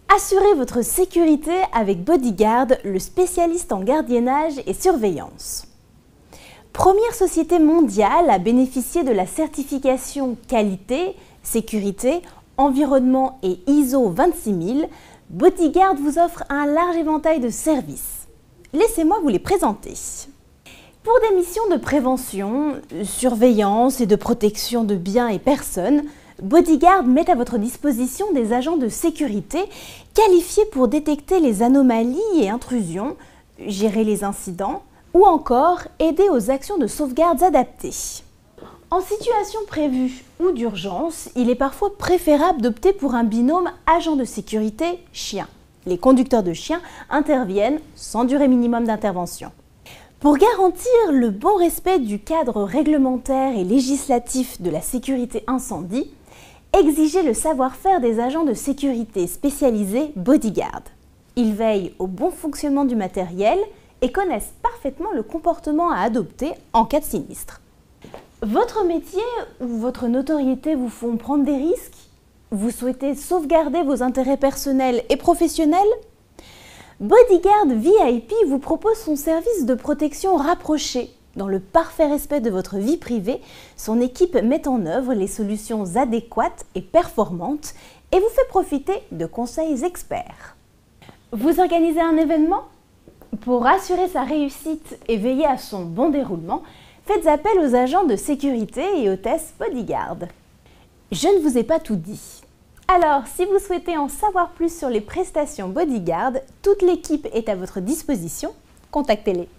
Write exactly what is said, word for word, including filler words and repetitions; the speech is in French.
Assurez votre sécurité avec Bodyguard, le spécialiste en gardiennage et surveillance. Première société mondiale à bénéficier de la certification qualité, sécurité, environnement et I S O vingt-six mille, Bodyguard vous offre un large éventail de services. Laissez-moi vous les présenter. Pour des missions de prévention, surveillance et de protection de biens et personnes, Bodyguard met à votre disposition des agents de sécurité qualifiés pour détecter les anomalies et intrusions, gérer les incidents ou encore aider aux actions de sauvegarde adaptées. En situation prévue ou d'urgence, il est parfois préférable d'opter pour un binôme agent de sécurité chien. Les conducteurs de chiens interviennent sans durée minimum d'intervention. Pour garantir le bon respect du cadre réglementaire et législatif de la sécurité incendie, exigez le savoir-faire des agents de sécurité spécialisés Bodyguard. Ils veillent au bon fonctionnement du matériel et connaissent parfaitement le comportement à adopter en cas de sinistre. Votre métier ou votre notoriété vous font prendre des risques? Vous souhaitez sauvegarder vos intérêts personnels et professionnels? Bodyguard V I P vous propose son service de protection rapproché. Dans le parfait respect de votre vie privée, son équipe met en œuvre les solutions adéquates et performantes et vous fait profiter de conseils experts. Vous organisez un événement? Pour assurer sa réussite et veiller à son bon déroulement, faites appel aux agents de sécurité et hôtesses Bodyguard. Je ne vous ai pas tout dit. Alors, si vous souhaitez en savoir plus sur les prestations Bodyguard, toute l'équipe est à votre disposition. Contactez-les.